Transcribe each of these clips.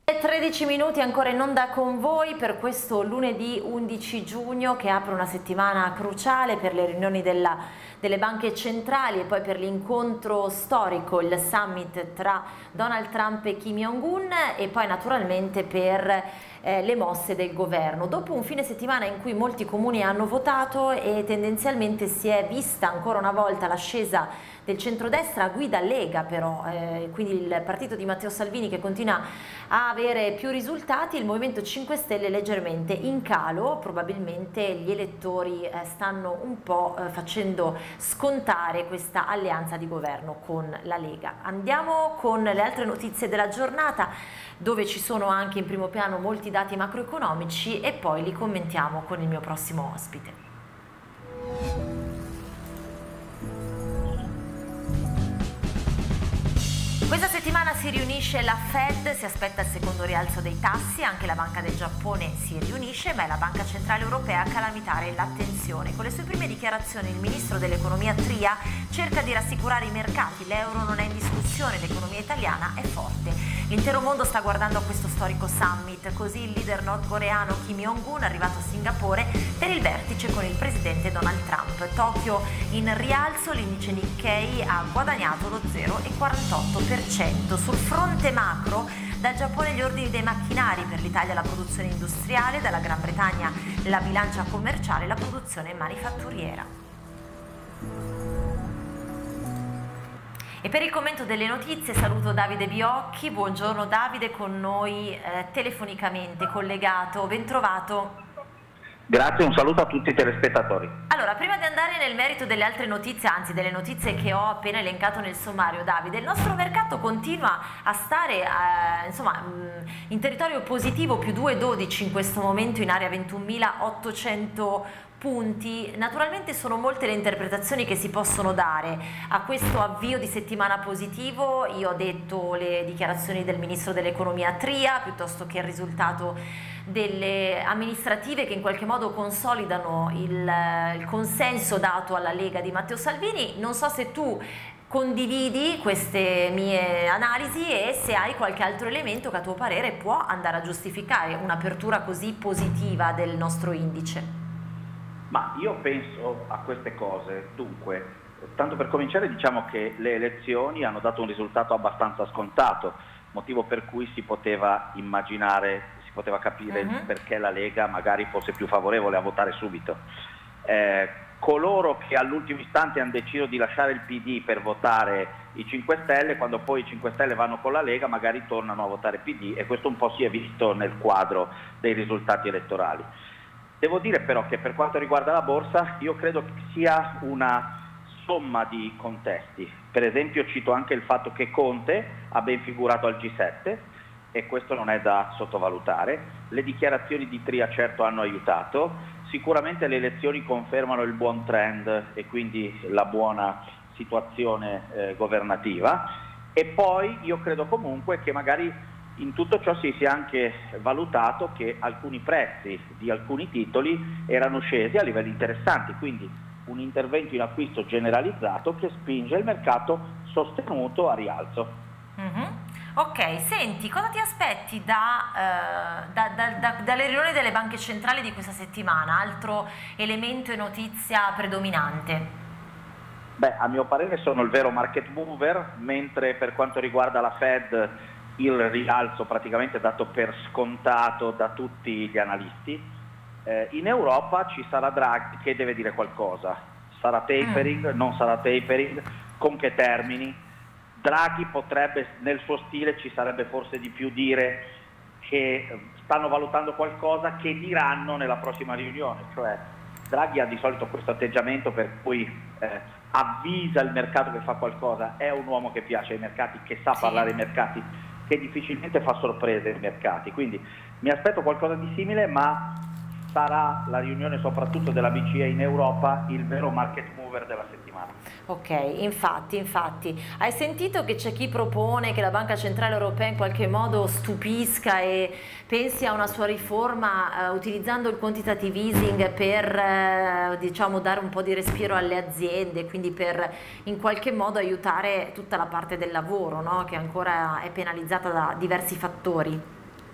13 minuti ancora in onda con voi per questo lunedì 11 giugno che apre una settimana cruciale per le riunioni delle banche centrali e poi per l'incontro storico, il summit tra Donald Trump e Kim Jong-un e poi naturalmente per le mosse del governo. Dopo un fine settimana in cui molti comuni hanno votato e tendenzialmente si è vista ancora una volta l'ascesa del centrodestra a guida Lega però, quindi il partito di Matteo Salvini che continua a avere più risultati, il Movimento 5 Stelle è leggermente in calo, probabilmente gli elettori stanno un po' facendo scontare questa alleanza di governo con la Lega. Andiamo con le altre notizie della giornata dove ci sono anche in primo piano molti dati macroeconomici e poi li commentiamo con il mio prossimo ospite. Questa settimana si riunisce la Fed, si aspetta il secondo rialzo dei tassi, anche la Banca del Giappone si riunisce, ma è la Banca Centrale Europea a calamitare l'attenzione. Con le sue prime dichiarazioni il ministro dell'economia Tria cerca di rassicurare i mercati, l'euro non è in discussione, l'economia italiana è forte. L'intero mondo sta guardando a questo storico summit, così il leader nordcoreano Kim Jong-un è arrivato a Singapore per il vertice con il presidente Donald Trump. Tokyo in rialzo, l'indice Nikkei ha guadagnato lo 0,48%. Sul fronte macro, dal Giappone gli ordini dei macchinari, per l'Italia la produzione industriale, dalla Gran Bretagna la bilancia commerciale e la produzione manifatturiera. E per il commento delle notizie saluto Davide Biocchi. Buongiorno Davide, con noi telefonicamente collegato, ben trovato. Grazie, un saluto a tutti i telespettatori. Allora, prima di andare nel merito delle altre notizie, anzi delle notizie che ho appena elencato nel sommario, Davide, il nostro mercato continua a stare insomma, in territorio positivo, più 2,12 in questo momento in area 21.800 punti. Naturalmente sono molte le interpretazioni che si possono dare a questo avvio di settimana positivo. Io ho detto le dichiarazioni del ministro dell'economia Tria, piuttosto che il risultato delle amministrative che in qualche modo consolidano il consenso dato alla Lega di Matteo Salvini. Non so se tu condividi queste mie analisi e se hai qualche altro elemento che a tuo parere può andare a giustificare un'apertura così positiva del nostro indice. Ma io penso a queste cose. Dunque, tanto per cominciare diciamo che le elezioni hanno dato un risultato abbastanza scontato, motivo per cui si poteva immaginare, si poteva capire perché la Lega magari fosse più favorevole a votare subito. Coloro che all'ultimo istante hanno deciso di lasciare il PD per votare i 5 Stelle, quando poi i 5 Stelle vanno con la Lega magari tornano a votare PD, e questo un po' si è visto nel quadro dei risultati elettorali. Devo dire però che per quanto riguarda la borsa io credo che sia una somma di contesti. Per esempio cito anche il fatto che Conte ha ben figurato al G7 e questo non è da sottovalutare. Le dichiarazioni di Tria certo hanno aiutato, sicuramente le elezioni confermano il buon trend e quindi la buona situazione governativa, e poi io credo comunque che magari in tutto ciò si sia anche valutato che alcuni prezzi di alcuni titoli erano scesi a livelli interessanti, quindi un intervento in acquisto generalizzato che spinge il mercato sostenuto a rialzo. Ok, senti, cosa ti aspetti dalle riunioni delle banche centrali di questa settimana? Altro elemento e notizia predominante? Beh, a mio parere sono il vero market mover, mentre per quanto riguarda la Fed il rialzo praticamente è dato per scontato da tutti gli analisti. In Europa ci sarà Draghi che deve dire qualcosa. Sarà tapering, non sarà tapering, con che termini? Draghi potrebbe, nel suo stile ci sarebbe forse di più dire che stanno valutando qualcosa che diranno nella prossima riunione, cioè Draghi ha di solito questo atteggiamento per cui avvisa il mercato che fa qualcosa, è un uomo che piace ai mercati, che sa parlare ai mercati, che difficilmente fa sorprese ai mercati, quindi mi aspetto qualcosa di simile, ma sarà la riunione soprattutto della BCE in Europa il vero market mover della settimana. Ok, infatti, hai sentito che c'è chi propone che la Banca Centrale Europea in qualche modo stupisca e pensi a una sua riforma utilizzando il quantitative easing per diciamo dare un po' di respiro alle aziende, quindi per in qualche modo aiutare tutta la parte del lavoro, no? Che ancora è penalizzata da diversi fattori?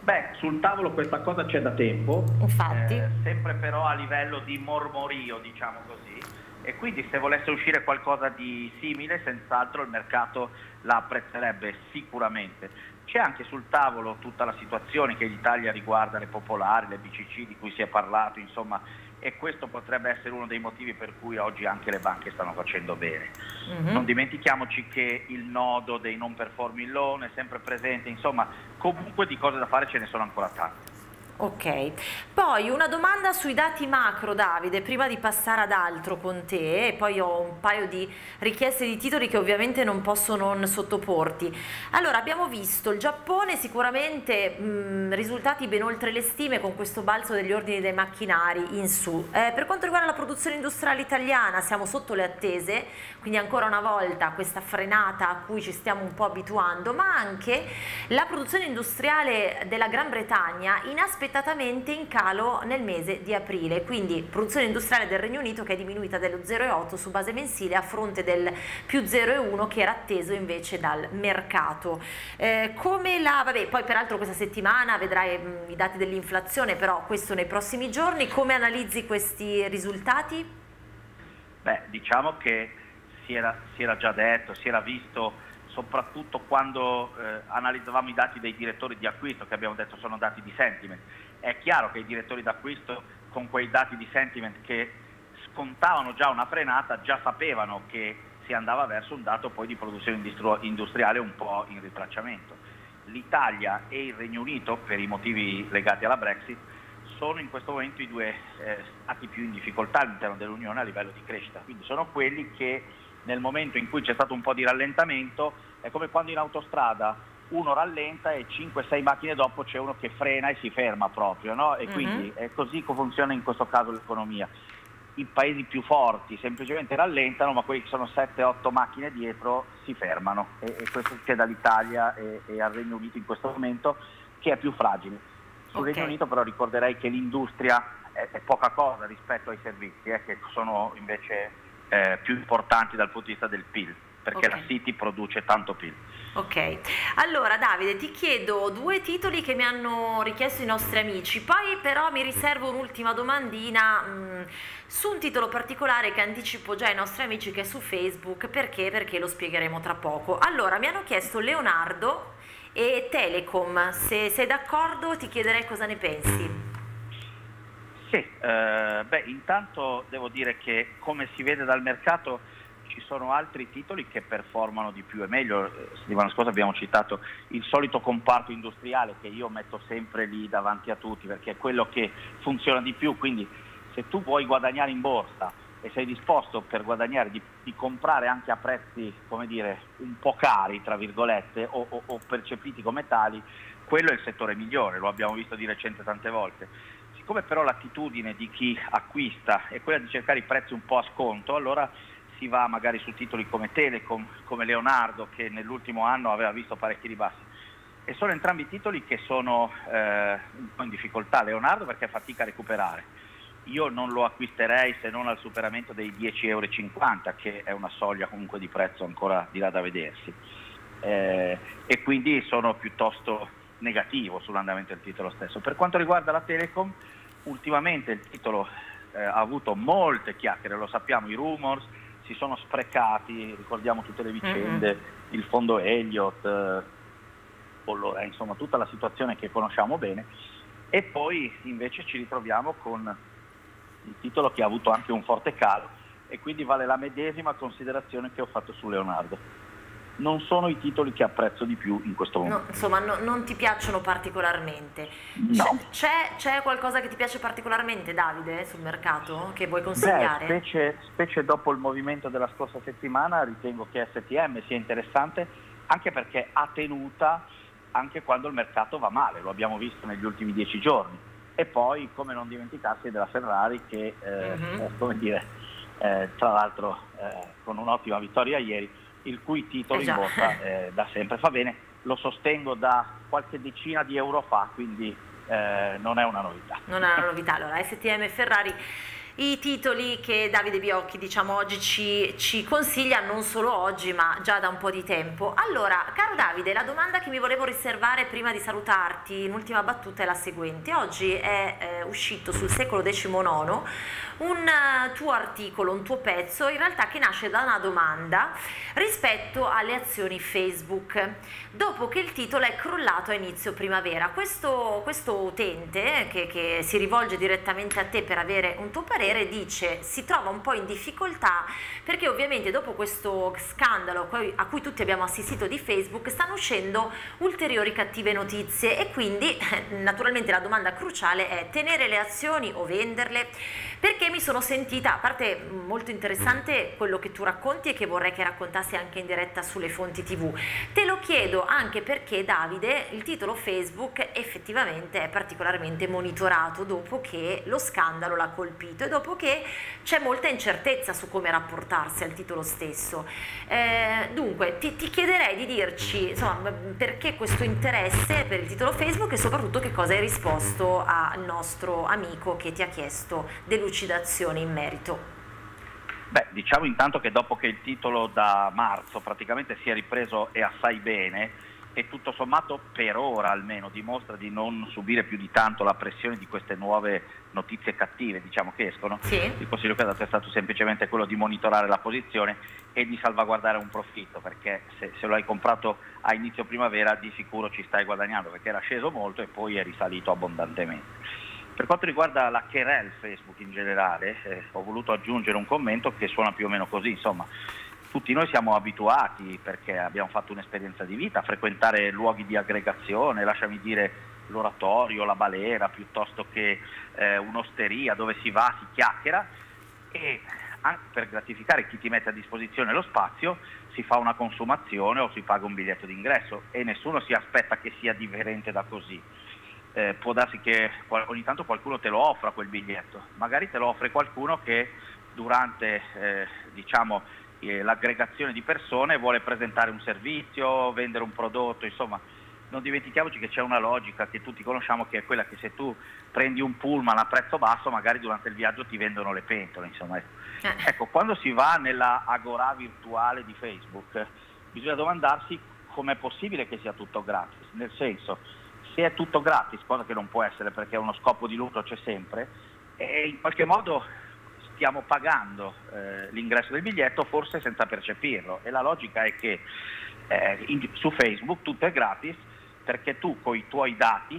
Beh, sul tavolo questa cosa c'è da tempo, Infatti. sempre però a livello di mormorio, diciamo così, e quindi se volesse uscire qualcosa di simile, senz'altro il mercato la apprezzerebbe sicuramente. C'è anche sul tavolo tutta la situazione che in Italia riguarda le popolari, le BCC di cui si è parlato, insomma, e questo potrebbe essere uno dei motivi per cui oggi anche le banche stanno facendo bene. Non dimentichiamoci che il nodo dei non performing loan è sempre presente, insomma, comunque di cose da fare ce ne sono ancora tante. Ok, poi una domanda sui dati macro, Davide, prima di passare ad altro con te, e poi ho un paio di richieste di titoli che ovviamente non posso non sottoporti. Allora, abbiamo visto il Giappone sicuramente risultati ben oltre le stime con questo balzo degli ordini dei macchinari in su. Per quanto riguarda la produzione industriale italiana siamo sotto le attese, quindi ancora una volta questa frenata a cui ci stiamo un po' abituando, ma anche la produzione industriale della Gran Bretagna inaspettatamente in calo nel mese di aprile, quindi produzione industriale del Regno Unito che è diminuita dello 0,8 su base mensile a fronte del più 0,1 che era atteso invece dal mercato. Vabbè, poi peraltro questa settimana vedrai i dati dell'inflazione, però questo nei prossimi giorni. Come analizzi questi risultati? Beh, diciamo che si era già detto, si era visto soprattutto quando analizzavamo i dati dei direttori di acquisto, che abbiamo detto sono dati di sentiment. È chiaro che i direttori d'acquisto con quei dati di sentiment che scontavano già una frenata, già sapevano che si andava verso un dato poi di produzione industriale un po' in ritracciamento. L'Italia e il Regno Unito, per i motivi legati alla Brexit, sono in questo momento i due stati più in difficoltà all'interno dell'Unione a livello di crescita, quindi sono quelli che nel momento in cui c'è stato un po' di rallentamento, è come quando in autostrada uno rallenta e 5-6 macchine dopo c'è uno che frena e si ferma proprio, no? E quindi è così che funziona in questo caso l'economia. I paesi più forti semplicemente rallentano, ma quelli che sono 7-8 macchine dietro si fermano, e questo succede all'Italia e al Regno Unito in questo momento, che è più fragile. Sul Regno Unito però ricorderei che l'industria è poca cosa rispetto ai servizi, che sono invece più importanti dal punto di vista del PIL, perché la City produce tanto PIL. Ok, allora Davide ti chiedo due titoli che mi hanno richiesto i nostri amici, poi però mi riservo un'ultima domandina su un titolo particolare che anticipo già ai nostri amici, che è su Facebook, perché lo spiegheremo tra poco. Allora, mi hanno chiesto Leonardo e Telecom, se sei d'accordo ti chiederei cosa ne pensi. Sì, intanto devo dire che come si vede dal mercato ci sono altri titoli che performano di più e meglio. Settimana scorsa abbiamo citato il solito comparto industriale, che io metto sempre lì davanti a tutti perché è quello che funziona di più, quindi se tu vuoi guadagnare in borsa e sei disposto per guadagnare di comprare anche a prezzi, come dire, un po' cari, tra virgolette, o percepiti come tali, quello è il settore migliore, lo abbiamo visto di recente tante volte. Siccome però l'attitudine di chi acquista è quella di cercare i prezzi un po' a sconto, allora si va magari su titoli come Telecom, come Leonardo, che nell'ultimo anno aveva visto parecchi ribassi. E sono entrambi titoli che sono un po' in difficoltà. Leonardo perché fatica a recuperare. Io non lo acquisterei se non al superamento dei 10,50 €, che è una soglia comunque di prezzo ancora di là da vedersi. E quindi sono piuttosto negativo sull'andamento del titolo stesso. Per quanto riguarda la Telecom, ultimamente il titolo ha avuto molte chiacchiere, lo sappiamo, i rumors si sono sprecati, ricordiamo tutte le vicende, il fondo Elliott, insomma tutta la situazione che conosciamo bene, e poi invece ci ritroviamo con il titolo che ha avuto anche un forte calo, e quindi vale la medesima considerazione che ho fatto su Leonardo. Non sono i titoli che apprezzo di più in questo momento. No, insomma, non ti piacciono particolarmente? No. C'è qualcosa che ti piace particolarmente, Davide, sul mercato, che vuoi consigliare? Specie dopo il movimento della scorsa settimana, ritengo che STM sia interessante, anche perché ha tenuta anche quando il mercato va male, lo abbiamo visto negli ultimi 10 giorni. E poi, come non dimenticarsi della Ferrari, che come dire, tra l'altro con un'ottima vittoria ieri, il cui titolo in borsa da sempre fa bene, lo sostengo da qualche decina di euro fa, quindi non è una novità. Non è una novità. Allora, STM Ferrari i titoli che Davide Biocchi, diciamo, oggi ci consiglia, non solo oggi ma già da un po' di tempo. Allora, caro Davide, la domanda che mi volevo riservare prima di salutarti in ultima battuta è la seguente. Oggi è uscito sul Secolo XIX un tuo articolo, un tuo pezzo, in realtà che nasce da una domanda rispetto alle azioni Facebook, dopo che il titolo è crollato a inizio primavera. Questo utente che si rivolge direttamente a te per avere un tuo parere dice si trova un po' in difficoltà perché ovviamente dopo questo scandalo a cui tutti abbiamo assistito di Facebook stanno uscendo ulteriori cattive notizie e quindi naturalmente la domanda cruciale è tenere le azioni o venderle, perché mi sono sentita, a parte molto interessante quello che tu racconti e che vorrei che raccontassi anche in diretta sulle fonti TV, te lo chiedo anche perché Davide il titolo Facebook effettivamente è particolarmente monitorato dopo che lo scandalo l'ha colpito e dopo che c'è molta incertezza su come rapportarsi al titolo stesso. Dunque ti chiederei di dirci insomma perché questo interesse per il titolo Facebook e soprattutto che cosa hai risposto al nostro amico che ti ha chiesto delucidazioni in merito. Beh, diciamo intanto che dopo che il titolo da marzo praticamente si è ripreso e assai bene, e tutto sommato per ora almeno dimostra di non subire più di tanto la pressione di queste nuove notizie cattive, diciamo, che escono, sì. Il consiglio che ha dato è stato semplicemente quello di monitorare la posizione e di salvaguardare un profitto, perché se lo hai comprato a inizio primavera di sicuro ci stai guadagnando, perché era sceso molto e poi è risalito abbondantemente. Per quanto riguarda la querel Facebook in generale, ho voluto aggiungere un commento che suona più o meno così, insomma, tutti noi siamo abituati, perché abbiamo fatto un'esperienza di vita, a frequentare luoghi di aggregazione, lasciami dire l'oratorio, la balera, piuttosto che un'osteria dove si va, si chiacchiera, e anche per gratificare chi ti mette a disposizione lo spazio si fa una consumazione o si paga un biglietto d'ingresso e nessuno si aspetta che sia differente da così. Può darsi che ogni tanto qualcuno te lo offra quel biglietto, magari te lo offre qualcuno che durante l'aggregazione di persone vuole presentare un servizio, vendere un prodotto, insomma non dimentichiamoci che c'è una logica che tutti conosciamo, che è quella che se tu prendi un pullman a prezzo basso magari durante il viaggio ti vendono le pentole, insomma. Ecco, quando si va nella agorà virtuale di Facebook bisogna domandarsi com'è possibile che sia tutto gratis, nel senso, se è tutto gratis, cosa che non può essere perché uno scopo di lucro c'è sempre, e in qualche modo stiamo pagando l'ingresso del biglietto forse senza percepirlo, e la logica è che su Facebook tutto è gratis perché tu con i tuoi dati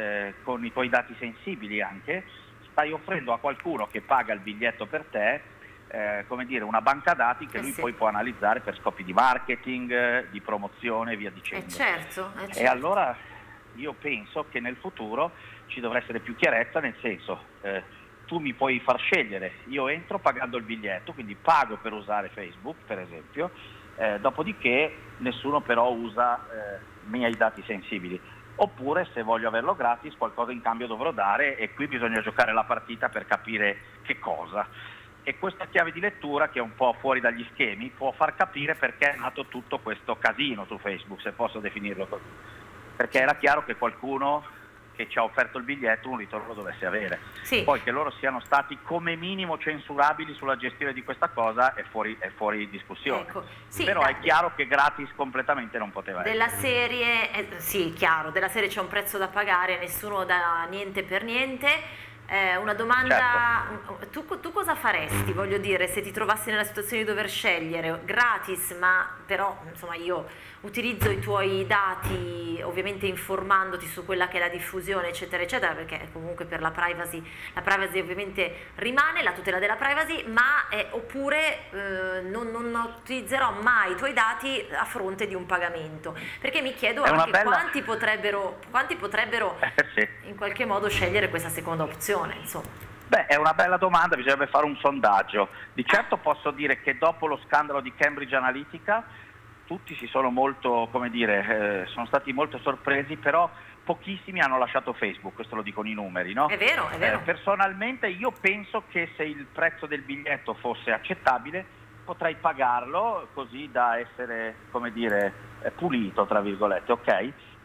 sensibili anche, stai offrendo a qualcuno che paga il biglietto per te come dire, una banca dati che lui poi può analizzare per scopi di marketing, di promozione e via dicendo. Certo. E allora io penso che nel futuro ci dovrà essere più chiarezza, nel senso tu mi puoi far scegliere, io entro pagando il biglietto, quindi pago per usare Facebook per esempio, dopodiché nessuno però usa i miei dati sensibili, oppure se voglio averlo gratis qualcosa in cambio dovrò dare, e qui bisogna giocare la partita per capire che cosa. E questa chiave di lettura, che è un po' fuori dagli schemi, può far capire perché è nato tutto questo casino su Facebook, se posso definirlo così, perché era chiaro che qualcuno che ci ha offerto il biglietto un ritorno lo dovesse avere. Sì. Poi che loro siano stati come minimo censurabili sulla gestione di questa cosa è fuori discussione. Ecco. Sì, però è chiaro che gratis completamente non poteva essere. Della serie, sì, chiaro, della serie c'è un prezzo da pagare, nessuno dà niente per niente. Una domanda, certo. Tu cosa faresti, voglio dire, se ti trovassi nella situazione di dover scegliere gratis, ma però insomma io utilizzo i tuoi dati ovviamente informandoti su quella che è la diffusione eccetera eccetera, perché comunque per la privacy ovviamente rimane, la tutela della privacy, ma oppure non utilizzerò mai i tuoi dati a fronte di un pagamento, perché mi chiedo anche quanti potrebbero sì. in qualche modo scegliere questa seconda opzione, insomma. Beh, è una bella domanda, bisognerebbe fare un sondaggio. Di certo posso dire che dopo lo scandalo di Cambridge Analytica tutti si sono molto, come dire, sono stati molto sorpresi, però pochissimi hanno lasciato Facebook, questo lo dicono i numeri, no? È vero, è vero. Personalmente io penso che se il prezzo del biglietto fosse accettabile potrei pagarlo così da essere, come dire, pulito, tra virgolette, ok?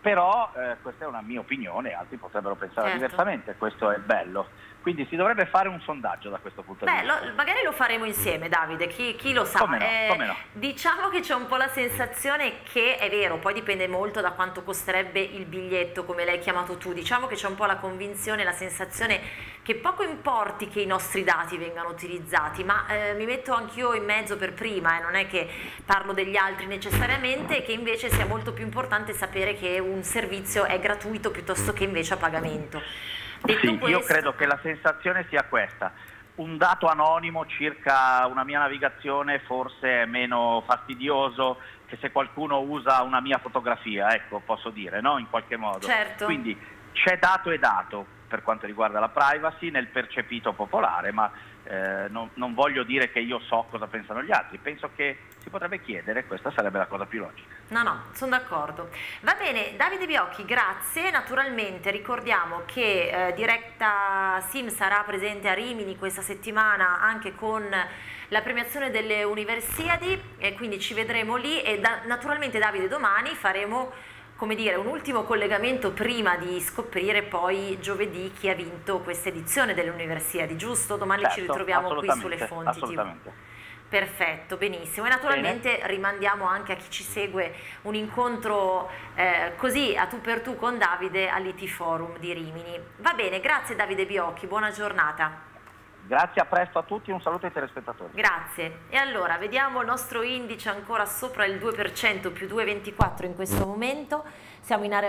però questa è una mia opinione, altri potrebbero pensare Certo. diversamente, questo è bello. Quindi si dovrebbe fare un sondaggio da questo punto di vista. Magari lo faremo insieme, Davide, chi lo sa. Come no. Diciamo che c'è un po' la sensazione che, è vero, poi dipende molto da quanto costerebbe il biglietto, come l'hai chiamato tu, diciamo che c'è un po' la convinzione, la sensazione che poco importi che i nostri dati vengano utilizzati, ma mi metto anch'io in mezzo per prima, non è che parlo degli altri necessariamente, che invece sia molto più importante sapere che un servizio è gratuito piuttosto che invece a pagamento. Sì, io credo che la sensazione sia questa. Un dato anonimo circa una mia navigazione forse è meno fastidioso che se qualcuno usa una mia fotografia, ecco, posso dire, no? In qualche modo. Certo. Quindi c'è dato e dato per quanto riguarda la privacy nel percepito popolare, ma non voglio dire che io so cosa pensano gli altri, penso che si potrebbe chiedere, questa sarebbe la cosa più logica. No, sono d'accordo. Va bene, Davide Biocchi, grazie. Naturalmente ricordiamo che Diretta Sim sarà presente a Rimini questa settimana anche con la premiazione delle Universiadi, e quindi ci vedremo lì, e naturalmente Davide domani faremo, come dire, un ultimo collegamento prima di scoprire poi giovedì chi ha vinto questa edizione delle Universiadi, giusto? Domani certo, ci ritroviamo qui sulle fonti assolutamente. TV. Perfetto, benissimo, e naturalmente rimandiamo anche a chi ci segue un incontro così a tu per tu con Davide all'IT Forum di Rimini. Va bene, grazie Davide Biocchi, buona giornata. Grazie, a presto a tutti, un saluto ai telespettatori. Grazie. E allora, vediamo il nostro indice ancora sopra il 2%, più 2,24 in questo momento. Siamo in area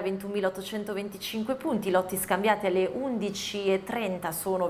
21.825 punti, lotti scambiati alle 11.30 sono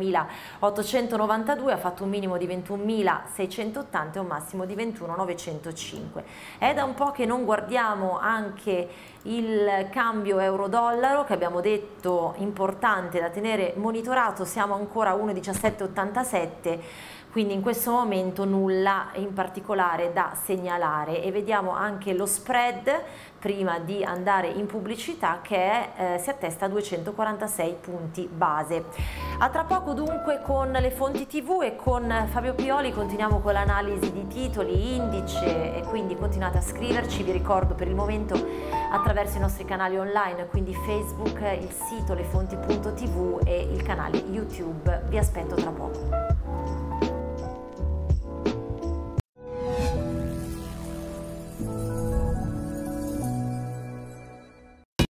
23.892, ha fatto un minimo di 21.680 e un massimo di 21.905. È da un po' che non guardiamo anche il cambio euro-dollaro, che abbiamo detto importante da tenere monitorato, siamo ancora a 1,1787, quindi in questo momento nulla in particolare da segnalare, e vediamo anche lo spread prima di andare in pubblicità che si attesta a 246 punti base. A tra poco dunque con le fonti TV e con Fabio Pioli continuiamo con l'analisi di titoli, indice, e quindi continuate a scriverci. Vi ricordo per il momento attraverso i nostri canali online, quindi Facebook, il sito lefonti.tv e il canale YouTube. Vi aspetto tra poco.